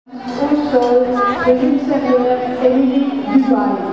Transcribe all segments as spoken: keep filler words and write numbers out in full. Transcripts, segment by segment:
Au sol, le commissaire Émilie Duval.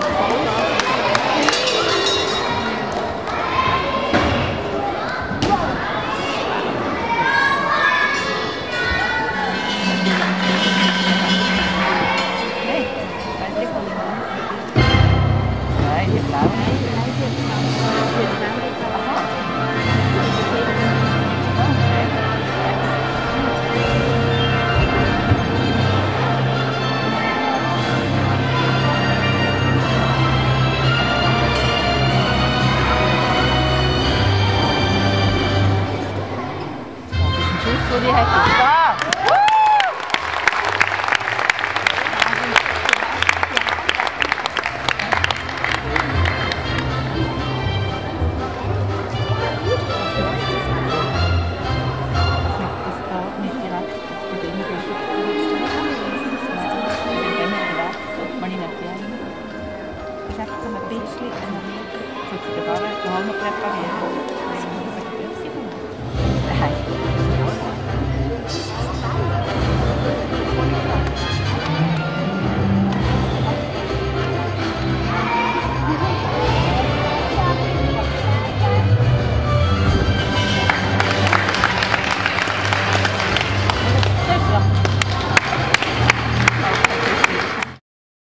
So, die hat es da. Ein bisschen, so zu der Barre, da haben wir präpariert.